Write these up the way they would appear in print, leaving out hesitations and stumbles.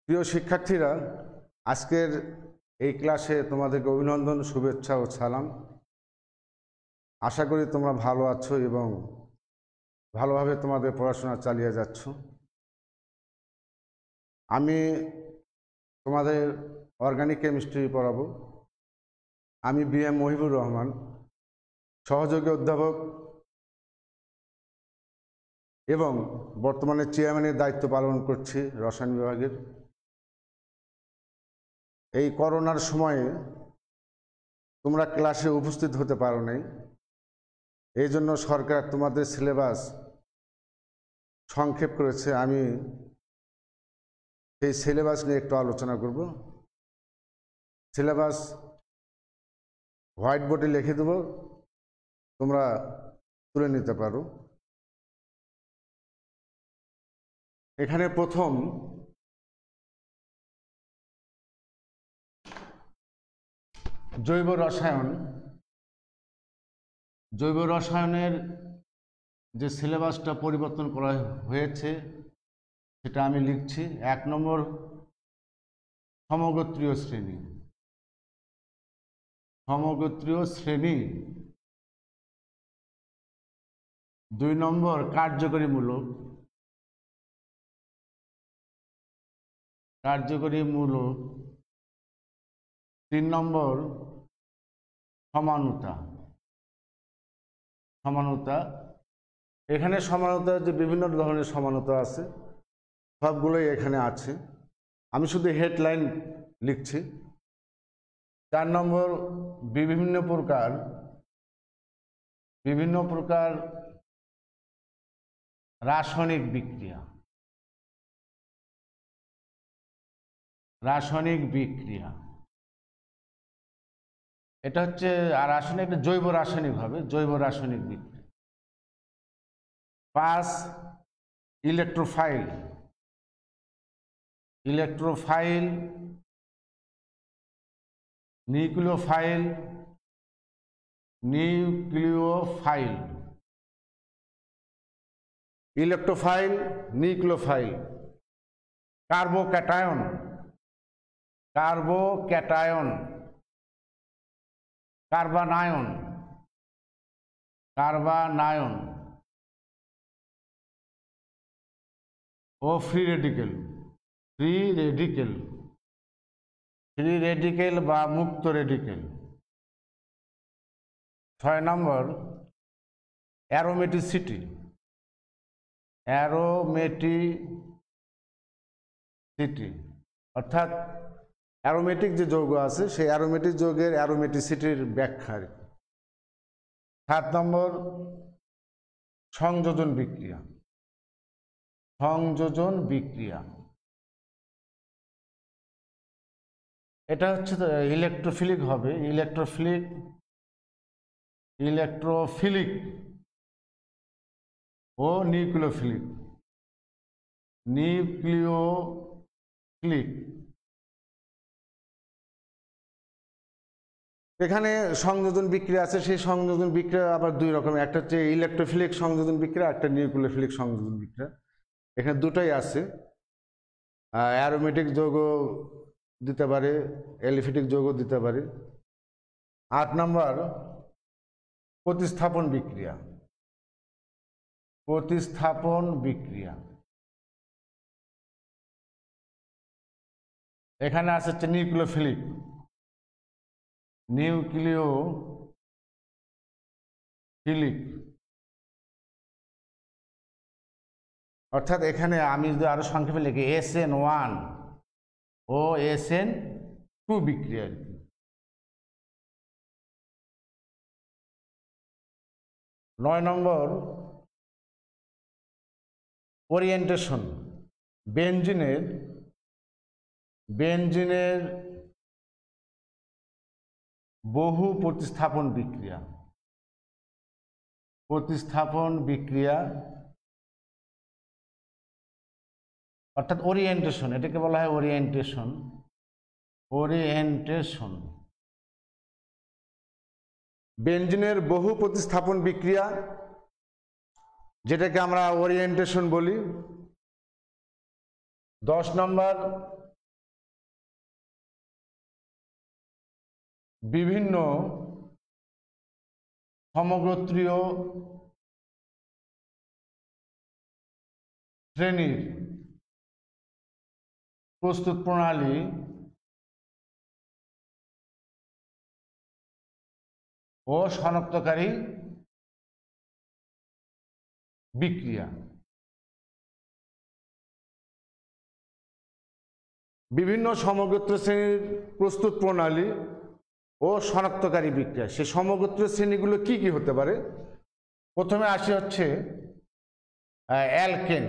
প্রিয় শিক্ষার্থীরা, আজকের এই ক্লাসে তোমাদেরকে অভিনন্দন, শুভেচ্ছা ও সালাম। আশা করি তোমরা ভালো আছো এবং ভালোভাবে তোমাদের পড়াশোনা চালিয়ে যাচ্ছ। আমি তোমাদের অর্গানিক কেমিস্ট্রি পড়াবো। আমি BM মহিবুর রহমান, সহযোগী অধ্যাপক এবং বর্তমানে চেয়ারম্যানের দায়িত্ব পালন করছি রসায়ন বিভাগের। এই করোনার সময়ে তোমরা ক্লাসে উপস্থিত হতে পারো নাই, এই জন্য সরকার তোমাদের সিলেবাস সংক্ষেপ করেছে। আমি সেই সিলেবাস নিয়ে একটু আলোচনা করব। সিলেবাস হোয়াইট বোর্ডে লিখে দেব, তোমরা তুলে নিতে পারো। এখানে প্রথম জৈব রসায়ন। জৈব রসায়নের যে সিলেবাসটা পরিবর্তন করা হয়েছে সেটা আমি লিখছি। 1 নম্বর সমগোত্রীয় শ্রেণী। সমগোত্রীয় শ্রেণী। 2 নম্বর কার্যকরী মূলক। কার্যকরী মূলক। 3 নম্বর সমানতা। সমানতা। এখানে সমানতা যে বিভিন্ন ধরনের সমানতা আছে, সবগুলোই এখানে আছে। আমি শুধু হেডলাইন লিখছি। 4 নম্বর বিভিন্ন প্রকার রাসায়নিক বিক্রিয়া। রাসায়নিক বিক্রিয়া এটা হচ্ছে রাসায়নিক, জৈব রাসায়নিক হবে, জৈব রাসায়নিক বিক্রিয়া। 5 electrophile. Electrophile, nucleophile, nucleophile. Electrophile, nucleophile. Carbocation. Carbocation. Carbanion. Carbanion ও free radical. Free radical. Free radical বা মুক্ত রেডিকেল। 6 নম্বর অ্যারোমেটিসিটি। অ্যারোমেটিসিটি অর্থাৎ অ্যারোমেটিক যে যৌগ আছে সেই অ্যারোমেটিক যৌগের অ্যারোমেটিসিটির ব্যাখ্যা। 7 নম্বর সংযোজন বিক্রিয়া। সংযোজন বিক্রিয়া এটা হচ্ছে ইলেকট্রোফিলিক হবে। ইলেকট্রোফিলিক। ইলেকট্রোফিলিক ও নিউক্লিওফিলিক। নিউক্লিওফিলিক। এখানে সংযোজন বিক্রিয়া আছে। সেই সংযোজন বিক্রিয়া আবার 2 রকম, একটা হচ্ছে ইলেকট্রোফিলিক সংযোজন বিক্রিয়া, একটা নিউক্লিওফিলিক সংযোজন বিক্রিয়া। এখানে দুটোই আছে। অ্যারোমেটিক যৌগ দিতে পারে, অ্যালিফেটিক যৌগ দিতে পারে। 8 নম্বর প্রতিস্থাপন বিক্রিয়া। প্রতিস্থাপন বিক্রিয়া এখানে আছে হচ্ছে নিউক্লিওফিলিক। নিউক্লিওফিলিক অর্থাৎ এখানে আমি যদি আরো সংক্ষেপে লিখি SN1 ও SN2 বিক্রিয়া। 9 নম্বর ওরিয়েন্টেশন। বেনজিনের বহু প্রতিস্থাপন বিক্রিয়া। প্রতিস্থাপন বিক্রিয়া অর্থাৎ ওরিয়েন্টেশন, এটাকে বলা হয় ওরিয়েন্টেশন। ওরিয়েন্টেশন। বেনজিনের বহু প্রতিস্থাপন বিক্রিয়া যেটাকে আমরা ওরিয়েন্টেশন বলি। 10 নম্বর বিভিন্ন সমগোত্রীয় শ্রেণীর প্রস্তুত প্রণালী ও শনাক্তকারী বিক্রিয়া। বিভিন্ন সমগোত্র শ্রেণীর প্রস্তুত প্রণালী ও শনাক্তকারী বিক্রিয়া। সেই সমগোত্র শ্রেণীগুলো কি কি হতে পারে? প্রথমে আসি হচ্ছে alkane,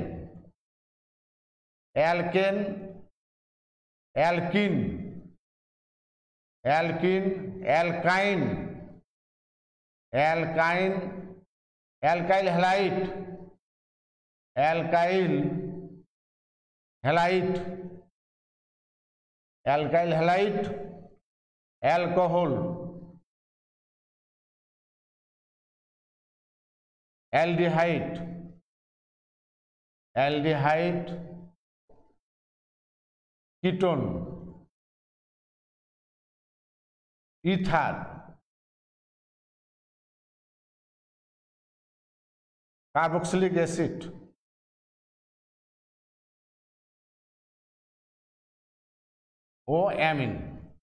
alkane, alkene, alkene, alkyne, alkyne, alkyl halide, alkyl halide, alkyl halide, alcohol, aldehyde, aldehyde, ketone, ether, carboxylic acid, ও অ্যামিন।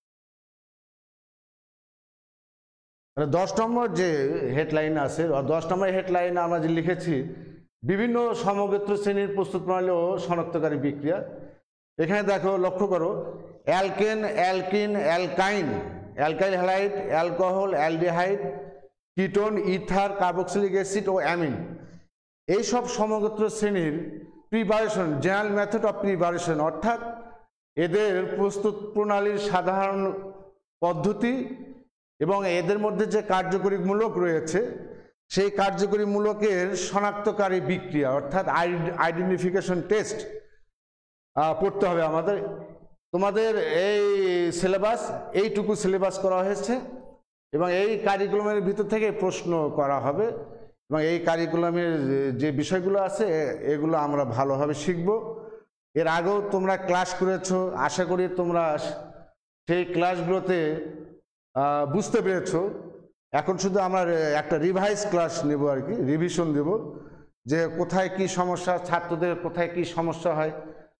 10 নম্বর যে হেডলাইন আছে, 10 নম্বর হেডলাইন আমরা যে লিখেছি বিভিন্ন সমগোত্র শ্রেণীর প্রস্তুত প্রণালী ও শনাক্তকারী বিক্রিয়া। এখানে দেখো, লক্ষ্য করো, alkane, alkene, alkyne, alkyl halide, alcohol, aldehyde, ketone, ether, carboxylic acid ও অ্যামিন। এই সব সমগোত্র শ্রেণীর preparation, general method of preparation, অর্থাৎ এদের প্রস্তুত প্রণালীর সাধারণ পদ্ধতি এবং এদের মধ্যে যে কার্যকরী মূলক রয়েছে সেই কার্যকরী মূলকের শনাক্তকারী বিক্রিয়া অর্থাৎ আইডেন্টিফিকেশন টেস্ট পড়তে হবে আমাদের। তোমাদের এই সিলেবাস, এইটুকু সিলেবাস করা হয়েছে এবং এই কারিকুলামের ভিতর থেকে প্রশ্ন করা হবে এবং এই কারিকুলামের যে বিষয়গুলো আছে এগুলো আমরা ভালোভাবে শিখব। এর আগেও তোমরা ক্লাস করেছো, আশা করি তোমরা সেই ক্লাসগুলোতে বুঝতে পেরেছো। এখন শুধু আমরা একটা রিভাইজ ক্লাস নেব আর কি, রিভিশন দেব যে কোথায় কি সমস্যা, ছাত্রদের কোথায় কি সমস্যা হয়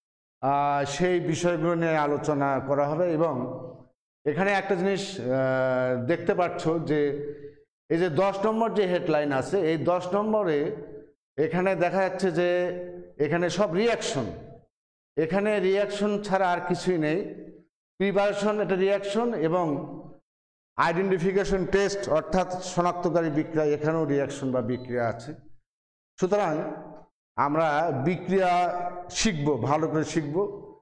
সেই বিষয়গুলো নিয়ে আলোচনা করা হবে। এবং এখানে একটা জিনিস দেখতে পাচ্ছ যে এই যে 10 নম্বর যে হেডলাইন আছে, এই 10 নম্বরে এখানে দেখা যাচ্ছে যে এখানে সব রিয়াকশন, এখানে রিয়াকশন ছাড়া আর কিছুই নেই। প্রিপারেশন এটা রিয়াকশন এবং আইডেন্টিফিকেশন টেস্ট অর্থাৎ শনাক্তকারী বিক্রিয়া, এখানেও রিয়াকশন বা বিক্রিয়া আছে। সুতরাং আমরা বিক্রিয়া শিখব, ভালো করে শিখব।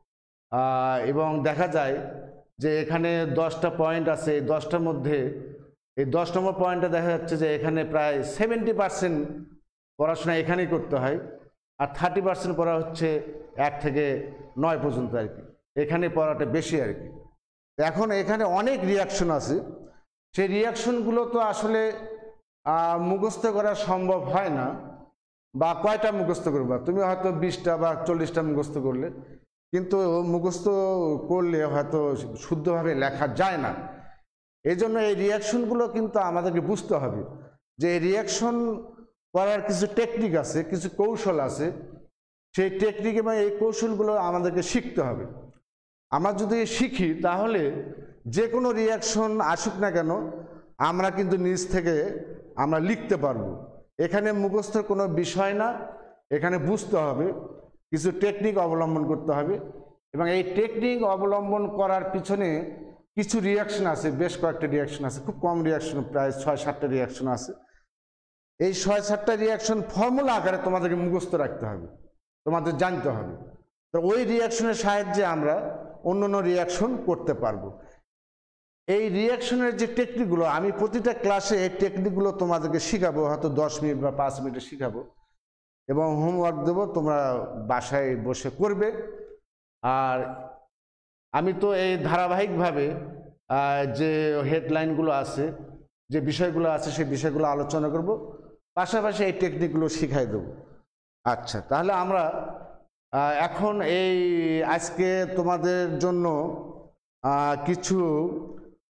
এবং দেখা যায় যে এখানে 10টা পয়েন্ট আছে, এই 10টার মধ্যে এই 10 নম্বর পয়েন্টে দেখা যাচ্ছে যে এখানে প্রায় 70% পড়াশোনা এখানেই করতে হয় আর 30% পড়া হচ্ছে 1 থেকে 9 পর্যন্ত আর কি, এখানে পড়াটা বেশি আর কি। এখন এখানে অনেক রিয়াকশন আছে, সেই রিয়াকশনগুলো তো আসলে মুখস্থ করা সম্ভব হয় না। বা কয়টা মুখস্থ করবা তুমি? হয়তো 20টা বা 40টা মুখস্থ করলে, কিন্তু মুখস্থ করলে হয়তো শুদ্ধভাবে লেখা যায় না। এই জন্য এই রিয়াকশনগুলো কিন্তু আমাদেরকে বুঝতে হবে যে এই রিয়াকশন করার কিছু টেকনিক আছে, কিছু কৌশল আছে। সেই টেকনিক এবং এই কৌশলগুলো আমাদেরকে শিখতে হবে। আমরা যদি শিখি তাহলে যে কোনো রিয়াকশন আসুক না কেন আমরা কিন্তু নিজ থেকে আমরা লিখতে পারবো। এখানে মুখস্থর কোনো বিষয় না, এখানে বুঝতে হবে, কিছু টেকনিক অবলম্বন করতে হবে। এবং এই টেকনিক অবলম্বন করার পিছনে কিছু রিয়াকশন আছে, বেশ কয়েকটা রিয়াকশন আছে, খুব কম রিয়াকশন, প্রায় 6-7টা রিয়াকশন আছে। এই 6-7টা রিয়াকশন ফর্মুলা আকারে তোমাদেরকে মুখস্থ রাখতে হবে, তোমাদের জানতে হবে। তো ওই রিয়াকশনের সাহায্যে আমরা অন্য রিয়াকশন করতে পারবো। এই রিয়াকশনের যে টেকনিকগুলো আমি প্রতিটা ক্লাসে এই টেকনিকগুলো তোমাদেরকে শিখাবো, হয়তো 10 মিনিট বা 5 মিনিটে শিখাবো এবং হোমওয়ার্ক দেবো, তোমরা বাসায় বসে করবে। আর আমি তো এই ধারাবাহিকভাবে যে হেডলাইনগুলো আছে, যে বিষয়গুলো আছে সেই বিষয়গুলো আলোচনা করব, পাশাপাশি এই টেকনিকগুলো শিখাই দেব। আচ্ছা, তাহলে আমরা এখন এই আজকে তোমাদের জন্য কিছু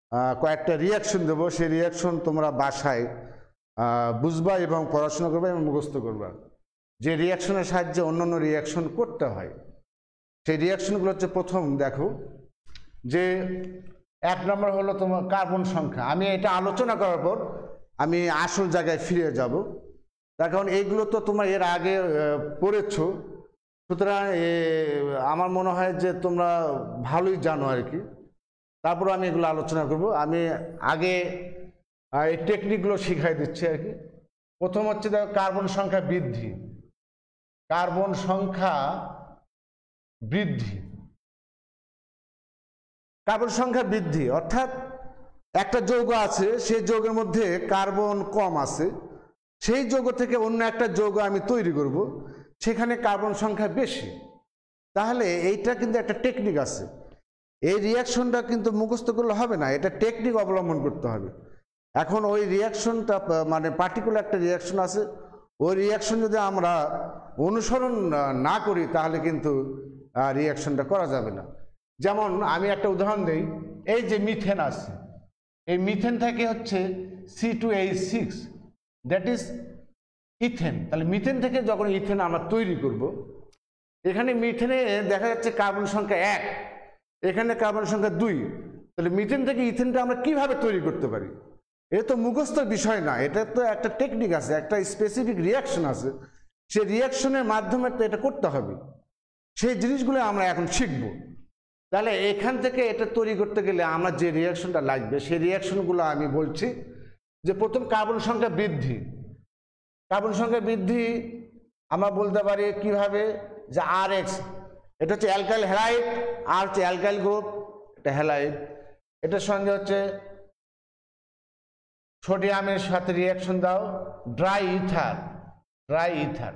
কয়েকটা রিয়াকশন দেবো, সেই রিয়াকশন তোমরা বাসায় বুঝবা এবং পড়াশোনা করবা এবং মুখস্থ করবা। যে রিয়াকশনের সাহায্যে অন্যান্য রিয়াকশন করতে হয় সেই রিয়াকশনগুলো হচ্ছে, প্রথম দেখো যে 1 নম্বর হলো তোমার কার্বন সংখ্যা। আমি এটা আলোচনা করার পর আমি আসল জায়গায় ফিরে যাব, তার কারণ এইগুলো তো তোমরা এর আগে পড়েছো, সুতরাং আমার মনে হয় যে তোমরা ভালোই জানো আর কি। তারপর আমি এগুলো আলোচনা করব। আমি আগে এই টেকনিকগুলো শিখাই দিচ্ছি আর কি। প্রথম হচ্ছে দেখো কার্বন সংখ্যা বৃদ্ধি। কার্বন সংখ্যা বৃদ্ধি, কার্বন সংখ্যা বৃদ্ধি অর্থাৎ একটা যৌগ আছে, সেই যৌগের মধ্যে কার্বন কম আছে, সেই যৌগ থেকে অন্য একটা যৌগ আমি তৈরি করব, সেখানে কার্বন সংখ্যা বেশি। তাহলে এইটা কিন্তু একটা টেকনিক আছে। এই রিয়াকশনটা কিন্তু মুখস্থ করলে হবে না, এটা টেকনিক অবলম্বন করতে হবে। এখন ওই রিয়াকশনটা মানে পার্টিকুলার একটা রিয়াকশন আছে, ওই রিয়াকশন যদি আমরা অনুসরণ না করি তাহলে কিন্তু রিয়াকশনটা করা যাবে না। যেমন আমি একটা উদাহরণ দিই, এই যে মিথেন আছে, এই মিথেন থেকে হচ্ছে C2H6, দ্যাট ইজ ইথেন। তাহলে মিথেন থেকে যখন ইথেন আমরা তৈরি করব, এখানে মিথেনে দেখা যাচ্ছে কার্বন সংখ্যা 1, এখানে কার্বন সংখ্যা 2। তাহলে মিথেন থেকে ইথেনটা আমরা কিভাবে তৈরি করতে পারি? এটা তো মুখস্থর বিষয় না, এটা তো একটা টেকনিক আছে, একটা স্পেসিফিক রিয়াকশন আছে, সেই রিয়াকশনের মাধ্যমে তো এটা করতে হবে। সেই জিনিসগুলো আমরা এখন শিখব। তাহলে এখান থেকে এটা তৈরি করতে গেলে আমরা যে রিয়াকশনটা লাগবে সেই রিয়াকশনগুলো আমি বলছি। যে প্রথম কার্বন সংখ্যা বৃদ্ধি। কার্বন সংখ্যা বৃদ্ধি আমরা বলতে পারি কিভাবে, যে RH, এটা হচ্ছে অ্যালকাইল হ্যালাইড, আর হচ্ছে অ্যালকাইল গ্রুপ, এটা হ্যালাইড। এটার সঙ্গে হচ্ছে সোডিয়ামের সাথে রিয়াকশন দাও, dry ether. Dry ether,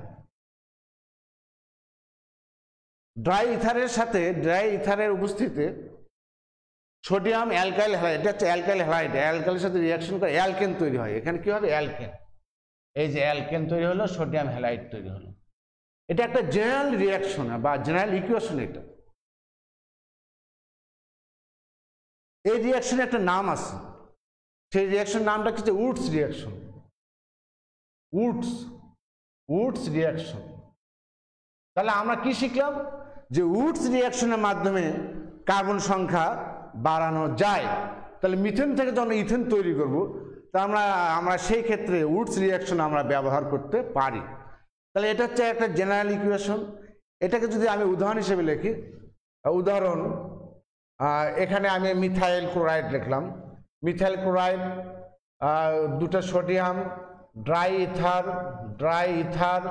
dry ইথারের সাথে, ড্রাই ইথারের উপস্থিতিতে সোডিয়াম অ্যালকাইল হ্যালাইড, এটা হচ্ছে অ্যালকাইল হ্যালাইড, অ্যালকাইলের সাথে রিয়াকশন করে অ্যালকেন তৈরি হয়। এখানে কি হবে? অ্যালকেন। এই যে অ্যালকেন তৈরি হলো, সোডিয়াম হ্যালাইড তৈরি হলো। এটা একটা জেনারেল রিয়াকশন বা জেনারেল ইকুয়েশন। এটা এই রিয়াকশনের একটা নাম আছে, সেই রিয়াকশন নামটা হচ্ছে উডস রিয়াকশন। Woods reaction. তাহলে আমরা কি শিখলাম? যে উডস রিয়াকশনের মাধ্যমে কার্বন সংখ্যা বাড়ানো যায়। তাহলে মিথেন থেকে যখন ইথেন তৈরি করব, তা আমরা সেই ক্ষেত্রে উডস রিয়াকশন আমরা ব্যবহার করতে পারি। তাহলে এটা হচ্ছে একটা জেনারেল ইকুয়েশন। এটাকে যদি আমি উদাহরণ হিসেবে লিখি, উদাহরণ এখানে আমি মিথাইল ক্লোরাইড লিখলাম। মিথাইল ক্লোরাইড, দুটো সোডিয়াম, ড্রাই ইথার।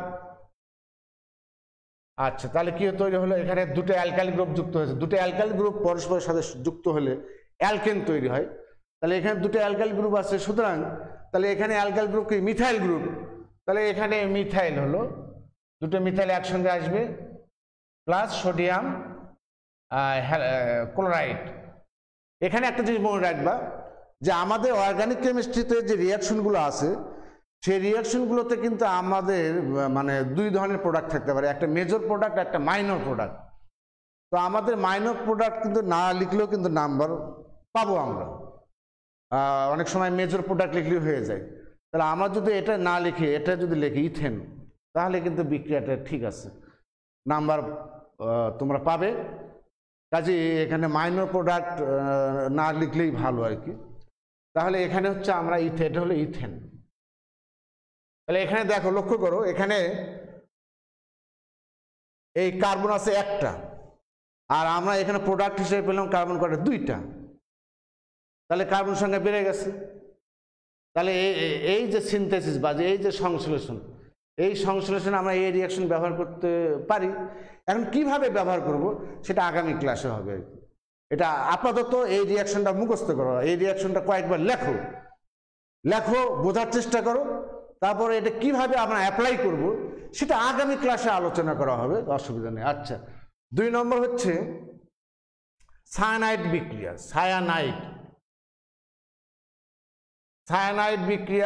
আচ্ছা, তাহলে কি তৈরি হলো? এখানে দুটো অ্যালকাইল গ্রুপ যুক্ত হয়েছে। দুটো অ্যালকাইল গ্রুপ পরস্পরের সাথে যুক্ত হলে অ্যালকেন তৈরি হয়। তাহলে এখানে দুটো অ্যালকাইল গ্রুপ আছে, সুতরাং তাহলে এখানে অ্যালকাইল গ্রুপ কি? Methyl group. তাহলে এখানে মিথাইল হলো, দুটো মিথাইল একসঙ্গে আসবে, প্লাস সোডিয়াম ক্লোরাইড। এখানে একটা জিনিস মনে রাখবা, যে আমাদের অর্গানিক কেমিস্ট্রিতে যে রিয়াকশনগুলো আছে, সেই রিয়াকশনগুলোতে কিন্তু আমাদের মানে দুই ধরনের প্রোডাক্ট থাকতে পারে, একটা মেজর প্রোডাক্ট, একটা মাইনর প্রোডাক্ট। তো আমাদের মাইনর প্রোডাক্ট কিন্তু না লিখলেও কিন্তু নাম্বার পাবো আমরা। অনেক সময় মেজর প্রোডাক্ট লিখলেও হয়ে যায়। তাহলে আমরা যদি এটা না লিখে এটা যদি লিখি ইথেন, তাহলে কিন্তু বিক্রিয়াটা ঠিক আছে, নাম্বার তোমরা পাবে। কাজে এখানে মাইনর প্রোডাক্ট না লিখলেই ভালো আর কি। তাহলে এখানে হচ্ছে আমরা এটা হলো ইথেন। তাহলে এখানে দেখো, লক্ষ্য করো, এখানে এই কার্বন আছে একটা, আর আমরা এখানে প্রোডাক্ট হিসেবে পেলাম কার্বন কয়টা? 2টা। তাহলে কার্বন সংখ্যা বেড়ে গেছে। তাহলে এই যে সিনথেসিস বা এই যে সংশ্লেষণ, এই সংশ্লেষণে আমরা এই রিয়াকশন ব্যবহার করতে পারি। এখন কিভাবে ব্যবহার করব সেটা আগামী ক্লাসে হবে। এটা আপাতত এই রিয়াকশনটা মুখস্থ করো, এই রিয়াকশনটা কয়েকবার লেখো, বোঝার চেষ্টা করো। তারপরে এটা কিভাবে আমরা অ্যাপ্লাই করব সেটা আগামী ক্লাসে আলোচনা করা হবে, অসুবিধা নেই। আচ্ছা, 2 নম্বর হচ্ছে সায়ানাইড বিক্রিয়া। সায়ানাইড বিক্রিয়া।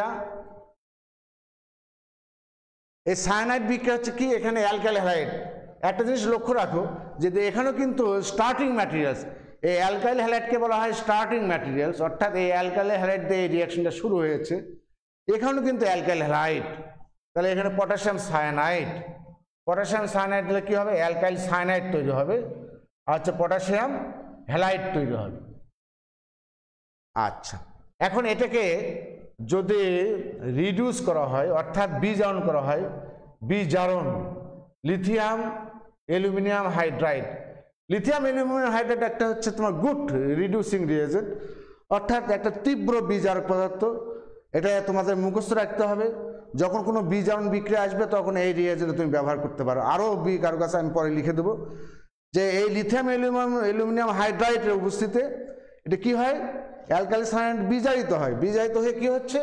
এই সায়ানাইড বিক্রিয়া হচ্ছে কি? এখানে অ্যালকাইল হ্যালাইড। একটা জিনিস লক্ষ্য রাখো, যে এখানেও কিন্তু স্টার্টিং ম্যাটেরিয়ালস, এই অ্যালকাইল হ্যালাইডকে বলা হয় স্টার্টিং ম্যাটেরিয়ালস, অর্থাৎ এই অ্যালকাইল হ্যালাইড দিয়ে এই রিয়াকশনটা শুরু হয়েছে। এখানেও কিন্তু অ্যালকাইল হ্যালাইড, তাহলে এখানে পটাশিয়াম সায়ানাইড, পটাশিয়াম সায়ানাইড দিলে কী হবে, অ্যালকাইল সায়ানাইড তৈরি হবে, আর হচ্ছে পটাশিয়াম হ্যালাইড তৈরি হবে। আচ্ছা, এখন এটাকে যদি রিডিউস করা হয় অর্থাৎ বিজারণ করা হয়, বিজারণ lithium aluminium hydride. Lithium aluminium hydride একটা হচ্ছে তোমার গুড রিডিউসিং রিয়েজেন্ট, অর্থাৎ একটা তীব্র বিজারক পদার্থ। এটা তোমাদের মুখস্থ রাখতে হবে, যখন কোনো বিজারণ বিক্রিয়া আসবে তখন এই রিয়েজেন্ট তুমি ব্যবহার করতে পারো। আরও কারো কাছে আমি পরে লিখে দেবো যে এই লিথিয়াম অ্যালুমিনিয়াম হাইড্রাইডের উপস্থিতিতে এটা কি হয়, অ্যালকাইল সায়ানাইড বিজারিত হয়, বিজারিত হয়ে কি হচ্ছে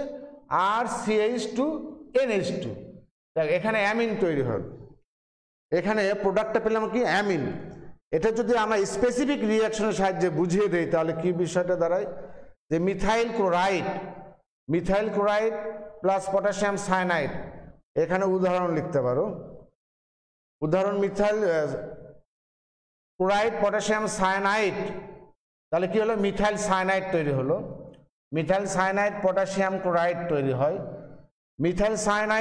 RCH2NH2, এখানে অ্যামিন তৈরি হয়। এখানে প্রোডাক্টটা পেলাম কি অ্যামিন। এটা যদি আমরা স্পেসিফিক রিয়াকশনের সাহায্যে বুঝিয়ে দেই তাহলে কি বিষয়টা দাঁড়ায়, যে methyl chloride plus potassium cyanide. এখানে উদাহরণ লিখতে পারো, উদাহরণ মিথাইল ক্লোরাইড পটাশিয়াম সায়ানাইড, তাহলে কি হলো, মিথাইল সায়ানাইড তৈরি হলো, মিথাইল সায়ানাইড পটাশিয়াম ক্লোরাইড তৈরি হয়। মিথাইল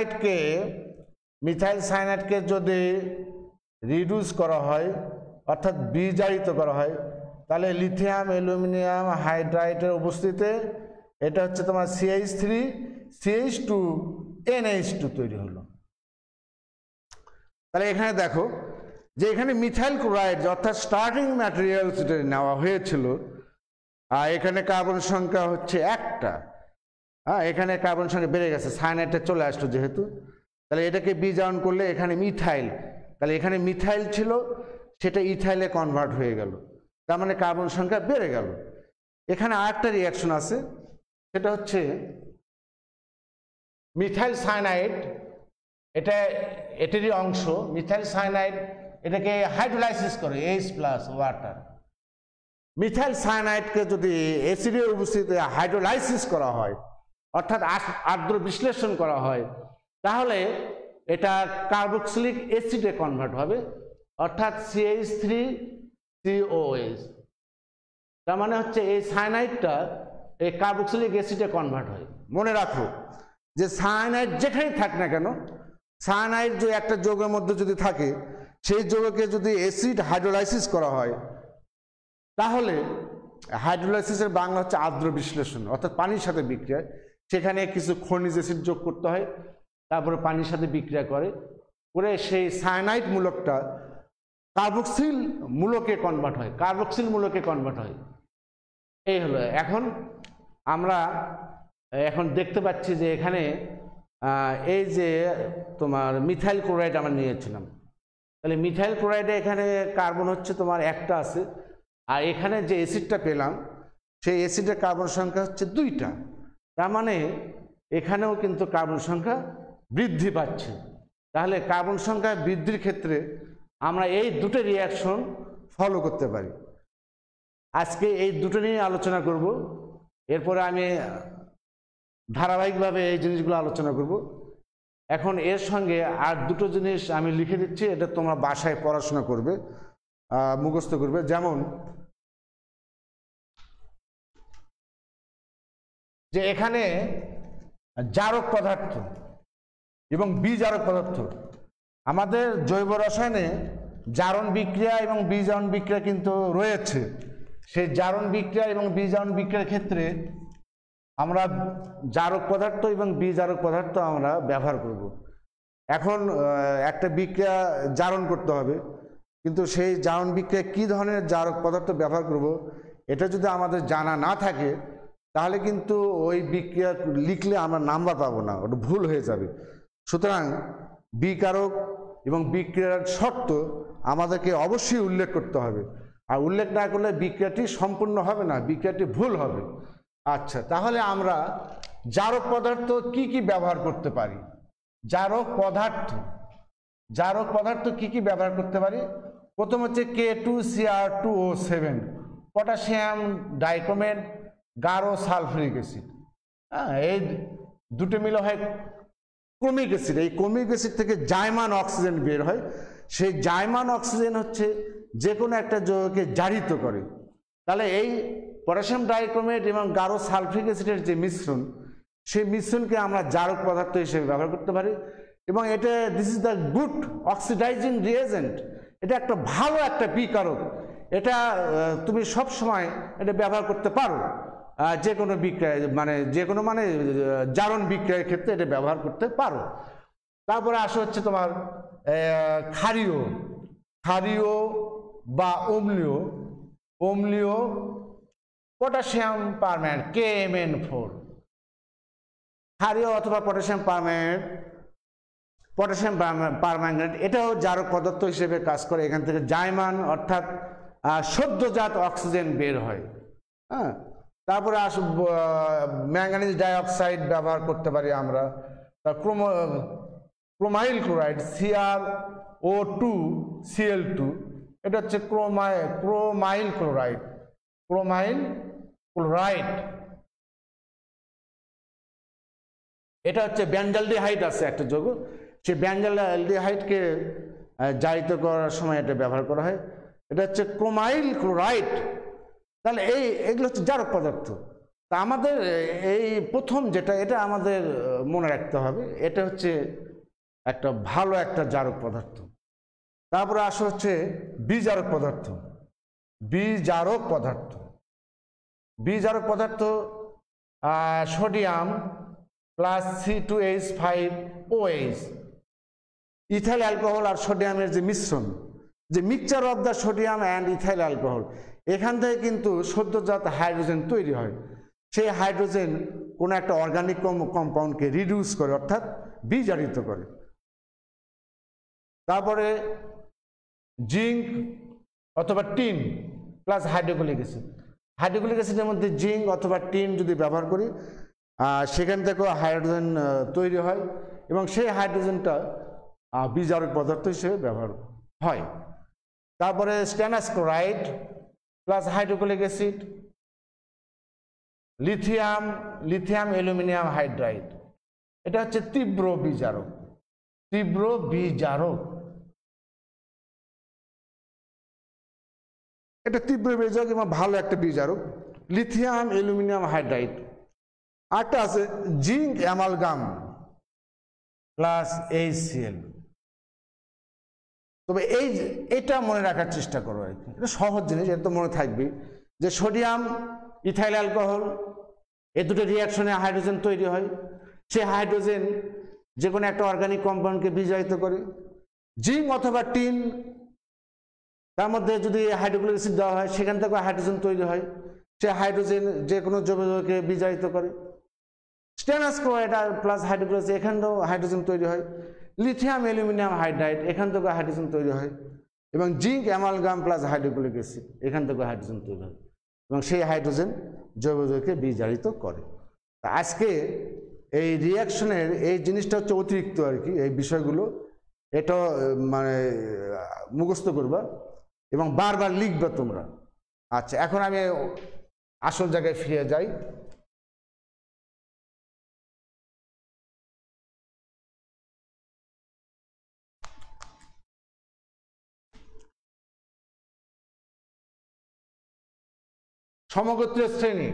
সায়ানাইডকে যদি রিডিউস করা হয় অর্থাৎ বিজারিত করা হয় তাহলে লিথিয়াম অ্যালুমিনিয়াম হাইড্রাইডের উপস্থিতিতে এটা হচ্ছে তোমার CH3CH2NH2 তৈরি হলো। তাহলে এখানে দেখো যে এখানে মিথাইল ক্লোরাইড অর্থাৎ স্টার্টিং ম্যাটেরিয়াল যেটা নেওয়া হয়েছিল, আর এখানে কার্বন সংখ্যা হচ্ছে একটা, এখানে কার্বন সংখ্যা বেড়ে গেছে, সায়ানাইডটা চলে আসলো যেহেতু, তাহলে এটাকে বিজারণ করলে এখানে মিথাইল, তাহলে এখানে মিথাইল ছিল সেটা ইথাইলে কনভার্ট হয়ে গেল, তার মানে কার্বন সংখ্যা বেড়ে গেল। এখানে আরেকটা রিয়াকশন আছে, সেটা হচ্ছে মিথাইল সায়ানাইড, এটারই অংশ মিথাইল সায়ানাইড, এটাকে হাইড্রোলাইসিস করে H+ ওয়াটার। মিথাইল সায়ানাইডকে যদি অ্যাসিডের উপস্থিতিতে হাইড্রোলাইসিস করা হয় অর্থাৎ আর্দ্র বিশ্লেষণ করা হয় তাহলে এটা কার্বক্সিলিক অ্যাসিডে কনভার্ট হবে অর্থাৎ CH3COH। তার মানে হচ্ছে এই সায়ানাইডটা এই কার্বক্সিলিক অ্যাসিডে কনভার্ট হয়। মনে রাখো যে সায়ানাইড যেখানেই থাক না কেন, সায়ানাইড যে একটা যৌগের মধ্যে যদি থাকে সেই যৌগকে যদি অ্যাসিড হাইড্রোলাইসিস করা হয় তাহলে হাইড্রোলাইসিসের বাংলা হচ্ছে আর্দ্র বিশ্লেষণ, অর্থাৎ পানির সাথে বিক্রিয়া, সেখানে কিছু খনিজ অ্যাসিড যোগ করতে হয়, তারপরে পানির সাথে বিক্রিয়া করে সেই সায়ানাইড মূলকটা কার্বক্সিল মূলকে কনভার্ট হয়, এই হলো। এখন আমরা দেখতে পাচ্ছি যে এখানে এই যে তোমার মিথাইল ক্লোরাইড আমরা নিয়েছিলাম, তাহলে মিথাইল ক্লোরাইডে এখানে কার্বন হচ্ছে তোমার একটা আছে, আর এখানে যে অ্যাসিডটা পেলাম সেই অ্যাসিডের কার্বন সংখ্যা হচ্ছে 2টা, তার মানে এখানেও কিন্তু কার্বন সংখ্যা বৃদ্ধি পাচ্ছে। তাহলে কার্বন সংখ্যা বৃদ্ধির ক্ষেত্রে আমরা এই দুটো রিয়াকশন ফলো করতে পারি। আজকে এই দুটো নিয়ে আলোচনা করব, এরপরে আমি ধারাবাহিকভাবে এই জিনিসগুলো আলোচনা করব। এখন এর সঙ্গে আর দুটো জিনিস আমি লিখে দিচ্ছি, এটা তোমরা বাসায় পড়াশোনা করবে, মুখস্থ করবে। যেমন যে এখানে জারক পদার্থ এবং বিজারক পদার্থ, আমাদের জৈব রসায়নে জারণ বিক্রিয়া এবং বিজারণ বিক্রিয়া কিন্তু রয়েছে। সেই জারণ বিক্রিয়া এবং বিজারণ বিক্রিয়ার ক্ষেত্রে আমরা জারক পদার্থ এবং বিজারক পদার্থ আমরা ব্যবহার করব। এখন একটা বিক্রিয়া জারণ করতে হবে, কিন্তু সেই জারণ বিক্রিয়া কী ধরনের জারক পদার্থ ব্যবহার করব এটা যদি আমাদের জানা না থাকে তাহলে কিন্তু ওই বিক্রিয়া লিখলে আমরা নাম্বার পাবো না, ওটা ভুল হয়ে যাবে। সুতরাং বিকারক এবং বিক্রিয়ার শর্ত আমাদেরকে অবশ্যই উল্লেখ করতে হবে, আর উল্লেখ না করলে বিক্রিয়াটি সম্পূর্ণ হবে না, বিক্রিয়াটি ভুল হবে। আচ্ছা, তাহলে আমরা জারক পদার্থ কি কি ব্যবহার করতে পারি? জারক পদার্থ কি কি ব্যবহার করতে পারি? প্রথম হচ্ছে K2Cr2O7, পটাশিয়াম ডাইক্রোমেট, গাঢ় সালফিউরিক অ্যাসিড। এই দুটো মিলে হয় ক্রোমিক অ্যাসিড। এই ক্রোমিক অ্যাসিড থেকে জাইমান অক্সিজেন বের হয়, সেই জাইমান অক্সিজেন হচ্ছে যে কোনো একটা যৌগকে জারিত করে। তাহলে এই পটাশিয়াম ডাইক্রোমেট এবং গাঢ় সালফিক অ্যাসিডের যে মিশ্রণ, সেই মিশ্রণকে আমরা জারক পদার্থ হিসেবে ব্যবহার করতে পারি। এবং এটা this is the good oxidising reagent, এটা একটা ভালো একটা বিকারক। এটা তুমি সব সময় এটা ব্যবহার করতে পারো, যে কোনো বিক্রয় মানে জারণ বিক্রয়ের ক্ষেত্রে এটা ব্যবহার করতে পারো। তারপরে আসে হচ্ছে তোমার ক্ষারীয় বা অম্লীয় পটাশিয়াম পারম্যাঙ্গানেট KMN4। ক্ষারীয় অথবা পটাশিয়াম পারম্যাঙ্গানেট এটাও জারক পদার্থ হিসেবে কাজ করে। এখান থেকে জাইমান অর্থাৎ সদ্যজাত অক্সিজেন বের হয়। হ্যাঁ, তারপরে ম্যাঙ্গানিজ ডাইঅক্সাইড ব্যবহার করতে পারি আমরা। ক্রোমাইল ক্লোরাইড CrO2Cl2, এটা হচ্ছে ক্রোমাইল ক্লোরাইড। এটা হচ্ছে ব্যানজালডিহাইড আছে একটা যৌগ, সেই ব্যানজালডিহাইডকে জারিত করার সময় এটা ব্যবহার করা হয়। এটা হচ্ছে ক্রোমাইল ক্লোরাইড। তাহলে এগুলো হচ্ছে জারক পদার্থ। তা আমাদের এই প্রথম যেটা, এটা আমাদের মনে রাখতে হবে, এটা হচ্ছে একটা ভালো একটা জারক পদার্থ। তারপরে আসা হচ্ছে বিজারক পদার্থ। বিজারক পদার্থ sodium plus C2H5OH, ethyl alcohol আর সোডিয়ামের যে মিশ্রণ, যে mixture of the sodium and ethyl alcohol, এখান থেকে কিন্তু সদ্যজাত হাইড্রোজেন তৈরি হয়। সেই হাইড্রোজেন কোনো একটা অর্গানিক কম্পাউন্ডকে রিডিউস করে, অর্থাৎ বিজারিত করে। তারপরে জিঙ্ক অথবা tin plus hydrochloric acid. Hydrochloric অ্যাসিডের মধ্যে জিঙ্ক অথবা টিন যদি ব্যবহার করি, সেখান থেকেও হাইড্রোজেন তৈরি হয় এবং সেই হাইড্রোজেনটা বিজারক পদার্থ হিসেবে ব্যবহার হয়। তারপরে stannous chloride plus hydrochloric acid, lithium aluminium hydride, এটা হচ্ছে তীব্র বিজারক। এটা তীব্র বিজারক এবং ভালো একটা বিজারক, লিথিয়াম অ্যালুমিনিয়াম হাইড্রাইড। আরেকটা আছে জিঙ্ক অ্যামালগাম প্লাস HCl। তবে এটা মনে রাখার চেষ্টা করো আর কি, এটা সহজ জিনিস, এটা তো মনে থাকবে যে সোডিয়াম ইথাইল অ্যালকোহল, এই দুটো রিয়াকশনে হাইড্রোজেন তৈরি হয়। সেই হাইড্রোজেন যে কোনো একটা অর্গানিক কম্পাউন্ডকে বিজারিত করে। জিঙ্ক অথবা টিন, তার মধ্যে যদি হাইড্রোক্লোরিক অ্যাসিড দেওয়া হয়, সেখান থেকে হাইড্রোজেন তৈরি হয়। সে হাইড্রোজেন যে কোনো যৌগকে বিজারিত করে। স্ট্যানাস ক্লোরাইড প্লাস হাইড্রোক্লোরিক, এখান থেকেও হাইড্রোজেন তৈরি হয়। লিথিয়াম অ্যালুমিনিয়াম হাইড্রাইড, এখান থেকে হাইড্রোজেন তৈরি হয়। এবং zinc amalgam plus hydrochloric acid, এখান থেকে হাইড্রোজেন তৈরি হয় এবং সেই হাইড্রোজেন জৈবযৌগকে বিজারিত করে। তা আজকে এই রিয়াকশনের এই জিনিসটা হচ্ছে অতিরিক্ত আর কি, এই বিষয়গুলো এটা মানে মুখস্থ করবা এবং বারবার লিখবা তোমরা। আচ্ছা, এখন আমি আসল জায়গায় ফিরে যাই। সমগোত্রীয় শ্রেণী।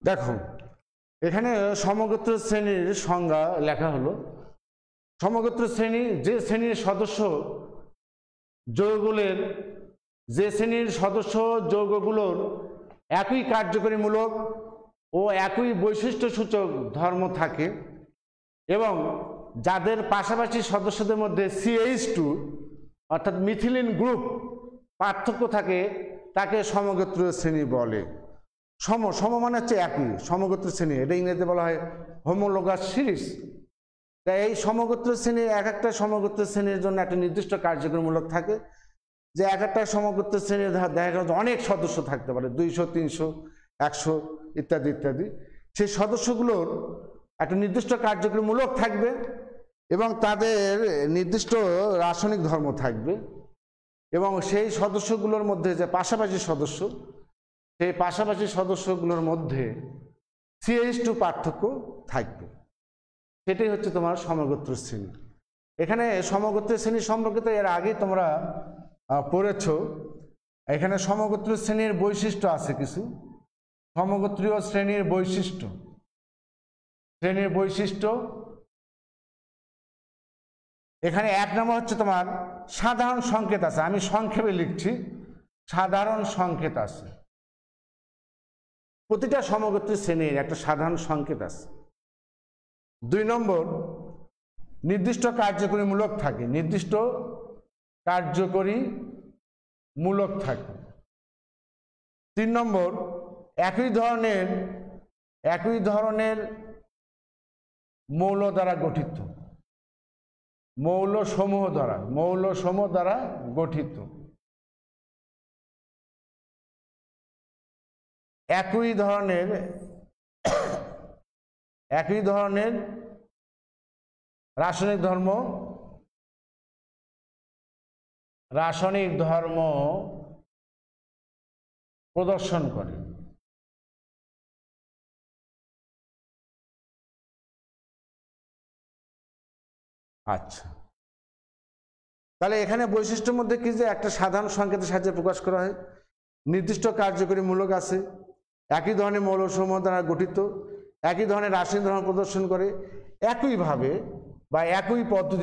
দেখো এখানে সমগোত্র শ্রেণীর সংজ্ঞা লেখা হলো। সমগোত্র শ্রেণী যে শ্রেণীর সদস্য যৌগগুলোর যৌগগুলোর একই কার্যকরীমূলক ও একই বৈশিষ্ট্যসূচক ধর্ম থাকে এবং যাদের পাশাপাশি সদস্যদের মধ্যে CH2 অর্থাৎ মিথিলিন গ্রুপ পার্থক্য থাকে তাকে সমগোত্র শ্রেণী বলে। সম মানে হচ্ছে একই, সমগোত্র শ্রেণী, এটা ইংরেজিতে বলা হয় হোমোলোগাস সিরিজ। তাই এই সমগোত্র শ্রেণী এক একটা সমগোত্র শ্রেণীর জন্য একটা নির্দিষ্ট কার্যকরীমূলক থাকে, যে এক একটা সমগোত্র শ্রেণীর দেখা গেল অনেক সদস্য থাকতে পারে, 200, 300, 100 ইত্যাদি ইত্যাদি। সেই সদস্যগুলোর একটা নির্দিষ্ট কার্যকরীমূলক থাকবে এবং তাদের নির্দিষ্ট রাসায়নিক ধর্ম থাকবে এবং সেই সদস্যগুলোর মধ্যে যে পাশাপাশি সদস্য, সেই পাশাপাশি সদস্যগুলোর মধ্যে CH2 পার্থক্য থাকবে। সেটাই হচ্ছে তোমার সমগোত্র শ্রেণী। এখানে সমগোত্র শ্রেণী সম্পর্কিত এর আগে তোমরা পড়েছ। এখানে সমগোত্র শ্রেণীর বৈশিষ্ট্য আছে কিছু, সমগোত্রীয় শ্রেণীর বৈশিষ্ট্য। এখানে 1 নম্বর হচ্ছে তোমার সাধারণ সংকেত আছে, আমি সংক্ষেপে লিখছি, সাধারণ সংকেত আছে। প্রতিটা সমগোত্র শ্রেণীর একটা সাধারণ সংকেত আছে। 2 নম্বর নির্দিষ্ট কার্যকরীমূলক থাকে, নির্দিষ্ট কার্যকরীমূলক থাকে। 3 নম্বর একই ধরনের মৌল দ্বারা গঠিত, মৌলসমূহ দ্বারা গঠিত। একই ধরনের রাসায়নিক ধর্ম প্রদর্শন করে। আচ্ছা, তাহলে এখানে বৈশিষ্ট্যের মধ্যে কি, যে একটা সাধারণ সংকেতের সাহায্যে প্রকাশ করা হয়, নির্দিষ্ট কার্যকরীমূলক আছে, একই ধরনের মৌলসমূহ দ্বারা গঠিত, একই ধরনের রাসায়নিক ধর্ম প্রদর্শন করে, একইভাবে বা একই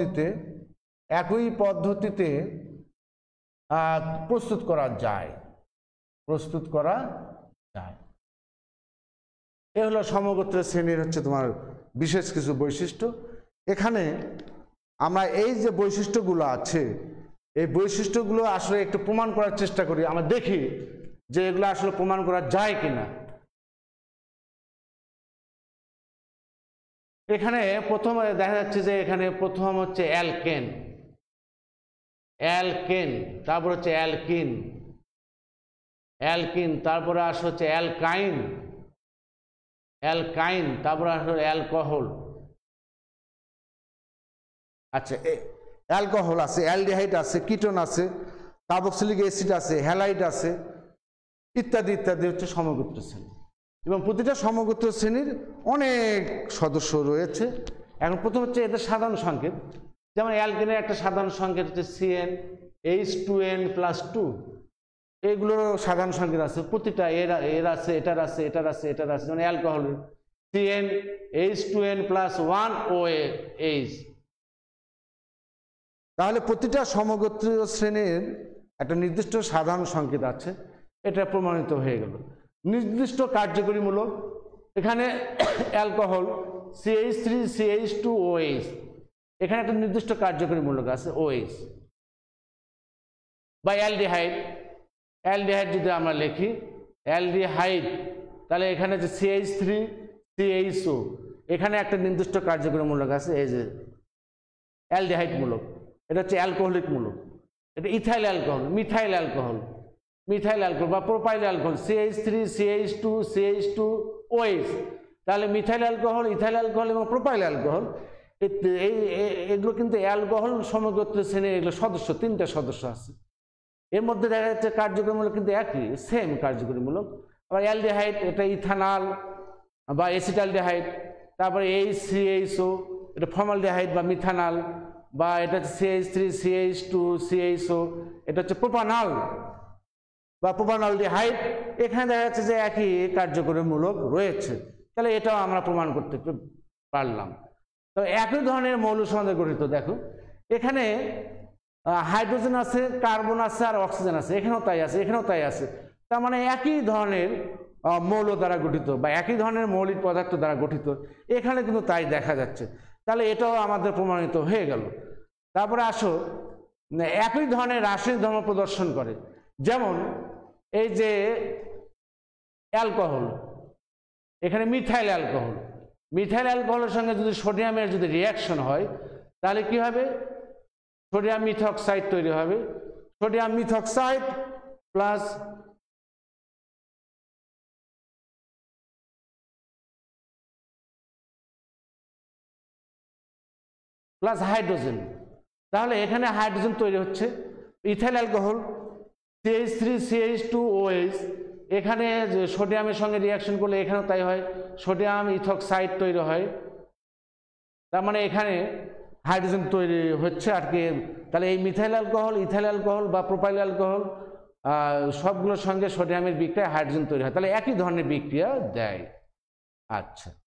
পদ্ধতিতে প্রস্তুত করা যায়। এ হলো সমগোত্র শ্রেণীর হচ্ছে তোমার বিশেষ কিছু বৈশিষ্ট্য। এখানে আমরা এই যে বৈশিষ্ট্যগুলো আছে, এই বৈশিষ্ট্যগুলো আসলে একটু প্রমাণ করার চেষ্টা করি, আমরা দেখি যে এগুলো আসলে প্রমাণ করা যায় কিনা। এখানে প্রথমে দেখা যাচ্ছে যে এখানে প্রথম হচ্ছে অ্যালকেন, তারপর হচ্ছে অ্যালকিন, তারপরে আসে হচ্ছে অ্যালকাইন, তারপরে আসলে অ্যালকোহল। আচ্ছা, অ্যালকোহল আছে, অ্যালডিহাইড আছে, কিটোন আছে, কার্বক্সিলিক অ্যাসিড আছে, হ্যালাইড আছে, ইত্যাদি ইত্যাদি হচ্ছে সমগোত্র শ্রেণী। এবং প্রতিটা সমগোত্র শ্রেণীর অনেক সদস্য রয়েছে। এখন প্রথম হচ্ছে এদের সাধারণ সংকেত, যেমন অ্যালকেনের একটা সাধারণ সংকেত হচ্ছে CnH2n+2, এইগুলোর সাধারণ সংকেত আছে, প্রতিটা এর আছে, এটার আছে, যেমন অ্যালকোহলের CnH2n+1OH। তাহলে প্রতিটা সমগোত্রীয় শ্রেণীর একটা নির্দিষ্ট সাধারণ সংকেত আছে, এটা প্রমাণিত হয়ে গেল। নির্দিষ্ট কার্যকরীমূলক, এখানে অ্যালকোহল CH3CH2OH, এখানে একটা নির্দিষ্ট কার্যকরীমূলক আছে OH। বা অ্যালডিহাইড যদি আমরা লিখি অ্যালডিহাইড, তাহলে এখানে যে CH3CHO, এখানে একটা নির্দিষ্ট কার্যকরীমূলক আছে, এই যে অ্যালডিহাইড মূলক, এটা হচ্ছে অ্যালকোহলিক মূলক, এটা ইথাইল অ্যালকোহল, মিথাইল অ্যালকোহল বা প্রোপাইল অ্যালকোহল CH3CH2CH2OH। তাহলে মিথাইল অ্যালকোহল, ইথাইল অ্যালকোহল এবং প্রোপাইল অ্যালকোহল, এগুলো কিন্তু অ্যালকোহল সমগোত্র শ্রেণীর এগুলো সদস্য, 3টে সদস্য আছে। এর মধ্যে দেখা যাচ্ছে কার্যকরীমূলক কিন্তু একই, সেম কার্যকরীমূলক। আবার অ্যালডিহাইড, এটা ইথানল বা অ্যাসিটালডিহাইড, তারপরে HCHO, এটা ফর্মালডিহাইড বা মিথানল, বা এটা হচ্ছে CH3CH2CHO, এটা হচ্ছে প্রোপানল বা প্রোপানলডিহাইড, এখানে দেখা যাচ্ছে যে একই কার্যকরী মূলক রয়েছে। তাহলে এটাও আমরা প্রমাণ করতে পারলাম। তো একই ধরনের মৌল সমাজে গঠিত, দেখো এখানে হাইড্রোজেন আছে, কার্বন আছে আর অক্সিজেন আছে, এখানেও তাই আছে, এখানেও তাই আছে। তার মানে একই ধরনের মৌল দ্বারা গঠিত বা একই ধরনের মৌলিক পদার্থ দ্বারা গঠিত, এখানে কিন্তু তাই দেখা যাচ্ছে। তাহলে এটাও আমাদের প্রমাণিত হয়ে গেল। তারপরে আসো, একই ধরনের রাসায়নিক ধর্ম প্রদর্শন করে, যেমন এই যে অ্যালকোহল, এখানে মিথাইল অ্যালকোহল, মিথাইল অ্যালকোহলের সঙ্গে যদি সোডিয়ামের যদি রিয়াকশন হয় তাহলে কি হবে, সোডিয়াম মিথক্সাইড তৈরি হবে। সোডিয়াম মিথক্সাইড প্লাস হাইড্রোজেন, তাহলে এখানে হাইড্রোজেন তৈরি হচ্ছে। ইথাইল অ্যালকোহল CH3CH2OH, এখানে সোডিয়ামের সঙ্গে রিয়াকশন করলে এখানেও তাই হয়, সোডিয়াম ইথক্সাইড তৈরি হয়। তার মানে এখানে হাইড্রোজেন তৈরি হচ্ছে আর কি। তাহলে এই মিথাইল অ্যালকোহল, ইথাইল অ্যালকোহল বা প্রোপাইল অ্যালকোহল সবগুলোর সঙ্গে সোডিয়ামের বিক্রিয়ায় হাইড্রোজেন তৈরি হয়, তাহলে একই ধরনের বিক্রিয়া দেয়। আচ্ছা।